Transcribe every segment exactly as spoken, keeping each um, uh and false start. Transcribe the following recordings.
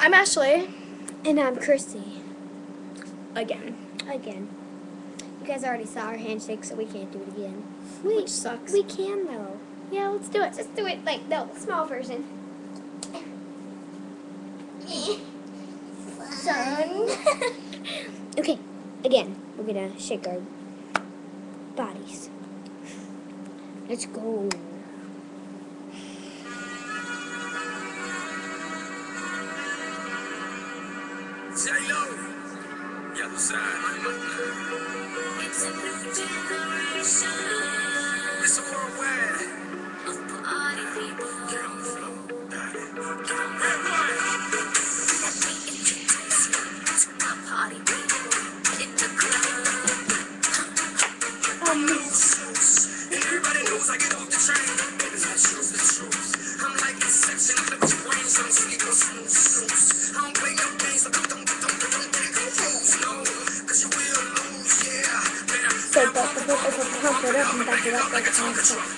I'm Ashley. And I'm Christy. Again. Again. You guys already saw our handshake, so we can't do it again. Which Wait, sucks. we can though. Yeah, let's do it. Just do it like the small version. Son. Okay, again, we're gonna shake our bodies. Let's go. J-Lo, yellow side. It's a new generation. It's a worldwide of party people. Get on the floor, got it. Get on the floor. Let me introduce you to my party people in the club. I'm loose, and everybody knows I get off the train. Baby, that shows the truth. I'm like Inception, I flip your brains, I'm sleep on smooth suits. I don't play no games, so don't, don't, don't, don't, don't think I'm fools, no. Cause you will lose, yeah. Man, So back the book is a pump it up and back it up like a pump it up.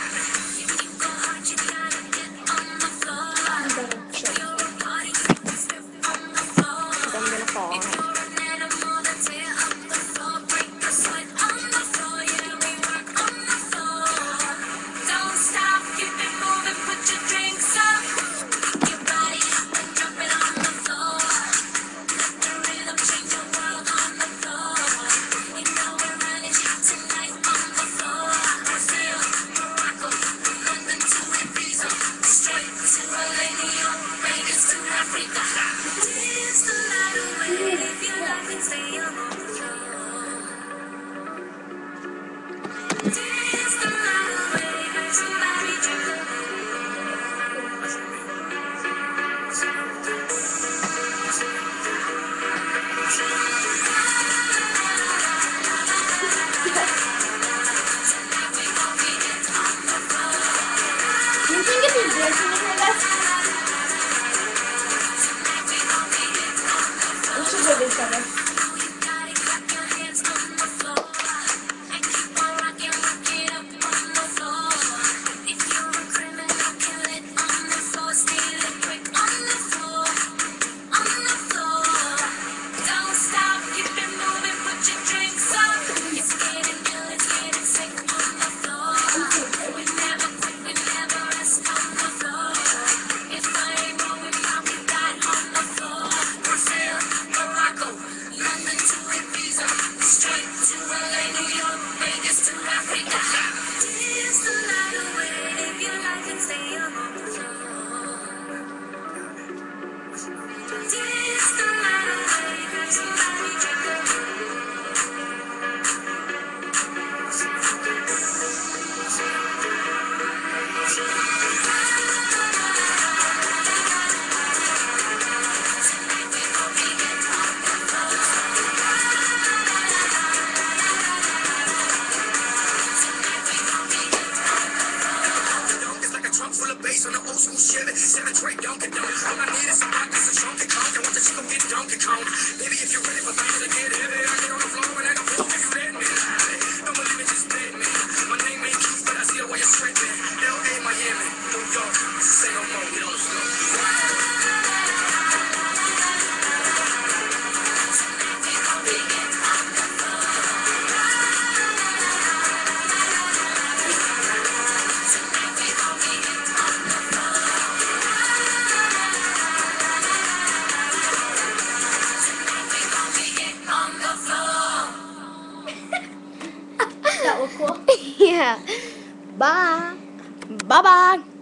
Each other. Full of bass on the old school Chevy, seven tray Donkey Kong. All I need is some vodka, some Donkey Kong. I want the chicken get Donkey Kong. Baby, if you're ready for things to get heavy, I get on the floor and I don't care if you let me. Don't believe me, just bet me. My name ain't Keith, but I see the way you're stripping. L A, Miami, New York, say no more, get on the floor. That was cool. Yeah. Bye. Bye-bye.